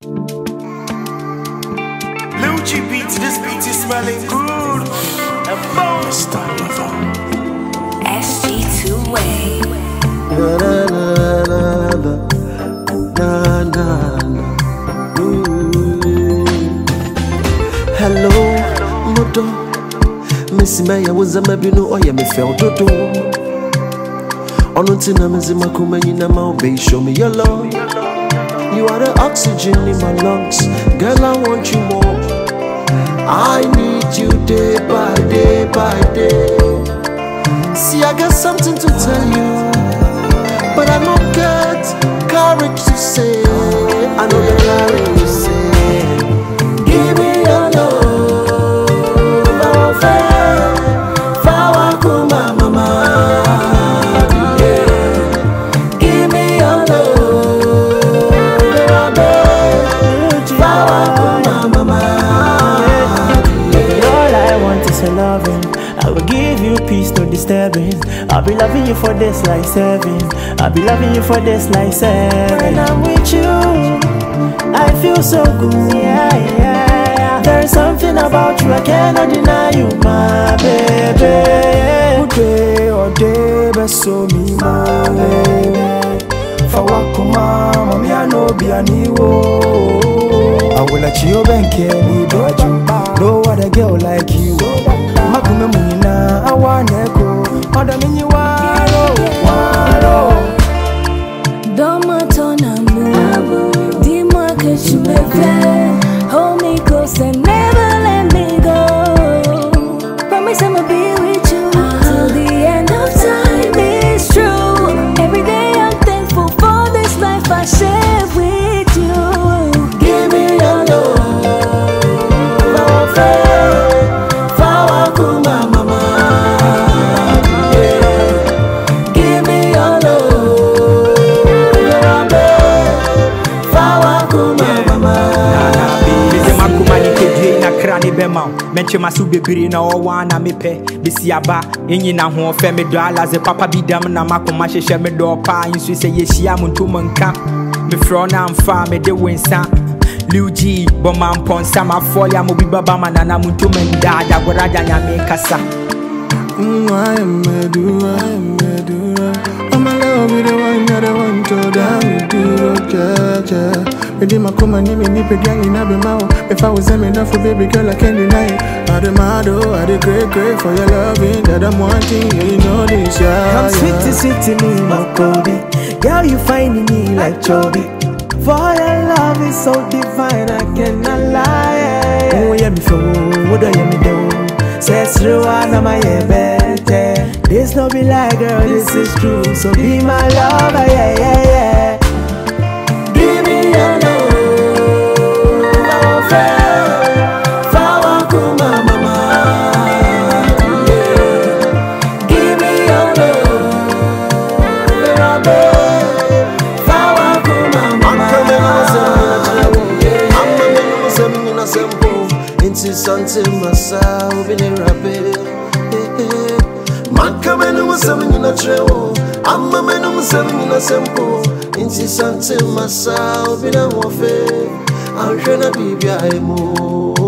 Luchi beats, this beat is smelling good. Star Lover. SG2 way. Hello, Moto. Miss Maya was a mabino or me felt to do. On until I'm in my kumani na my baby, show me your love. You are the oxygen in my lungs. Girl, I want you more. I need you day by day by day. See, I got something to tell you, but I don't get courage to say. I know the courage to say. Give me your love, our friend, Wakoma, mama. Yeah. Give me your love, Wakoma, mama. Yeah. All I want is your loving. I will give you peace, no disturbing. I'll be loving you for this like 7. I'll be loving you for this like 7. When I'm with you, I feel so good. Yeah, yeah, yeah. There's something about you I cannot deny you, my baby. Day or day, but so me, my baby. For Wakoma, mommy, I know be a new. I will let you bank any but you. No other girl like you. Makuna munina, I want to go. Other than you are, Don't matter na move. The market you make. Hold me close and never let me go. Promise I'ma be with you till the end of time. It's true. Every day I'm thankful for this life I share with you. Give me your love, our friend, Wakoma, mama. Yeah. Give me your love, Wakoma, mama. Menche masu bebiri na owa na mepe bisiaba enyi na ho fe me do alaze papa bidam na makoma hehye me do pa insu se yehia muntum nka me fro na amfa me de wensa Luigi bomam ponsa ma folia mo bi baba manana muntum nda da goraja nya me kasa I am Medura. I'm a love with the one that I want to die. With my command, you nip a gang in every mouth. If I was enough for baby girl, I can't deny it. I demand, I did great for your loving that I'm wanting. You know this, yeah. Come sweet to me, my Kobe. Girl, you finding me like Chobi. For your love is so divine, I cannot lie. Oh, yeah, me for what do you do? Says through one of my better. This no be like girl, this is true. So be my lover, yeah, yeah, yeah. Give me your love, our friend, Wakoma, mama. Yeah. Give me your love, Wakoma, mama. I'm simple. Into something myself in a rapid. Man coming with something in a trail. I'm a man with something in a simple. Into something myself in a warfare. I'm trying to be behind more.